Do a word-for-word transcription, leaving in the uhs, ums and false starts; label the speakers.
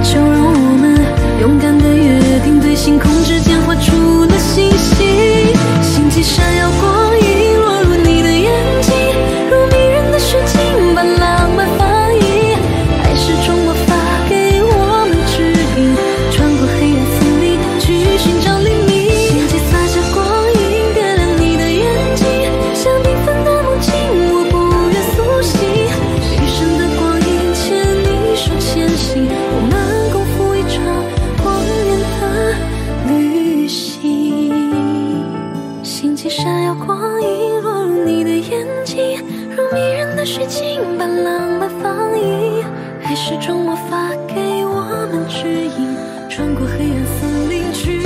Speaker 1: 就让我们勇敢的约定，对星空之间画出了星星。星际闪耀光影落入你的眼睛，如迷人的水晶般浪漫放映。爱是种魔法，给我们指引，穿过黑暗森林去寻找黎明。星际洒下光影，点亮你的眼睛，像缤纷的梦境，我不愿苏醒。余生的光阴牵你手前行，我们共赴一场光年的旅行。星际闪耀光影落入你的眼睛，如迷人的水晶般浪漫放映。爱是种魔法，给我们指引，穿过黑暗森林去